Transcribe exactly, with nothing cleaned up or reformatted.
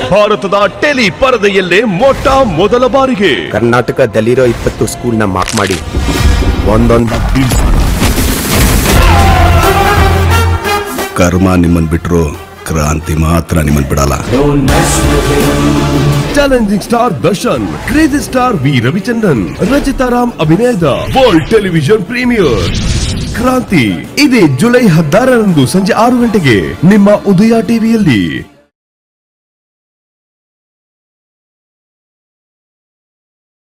ಭಾರತದ ಟೆಲಿ ಪರದೆಯಲ್ಲೇ ಮೊಟ್ಟ ಮೊದಲ ಬಾರಿಗೆ ಕರ್ನಾಟಕದಲ್ಲಿರೋ ಇಪ್ಪತ್ತು ಸ್ಕೂಲ್ ನ ಮಾರ್ಕ್ ಮಾಡಿ ಒಂದೊಂದು ಕರ್ಮ ನಿಮ್ಮನ್ ಬಿಟ್ರು ಕ್ರಾಂತಿ ಮಾತ್ರ ನಿಮ್ಮನ್ ಬಿಡಲ್ಲ. Challenging star Darshan, crazy star V Ravichandran, Rachita Ram ಅಭಿನಯದ ವರ್ಲ್ಡ್ ಟೆಲಿವಿಷನ್ ಪ್ರೀಮಿಯರ್ ಕ್ರಾಂತಿ ಇದೇ ಜುಲೈ ಹದಿನಾರರಂದು ಸಂಜೆ ಆರು ಗಂಟೆಗೆ ನಿಮ್ಮ ಉದಯ ಟಿವಿಯಲ್ಲಿ.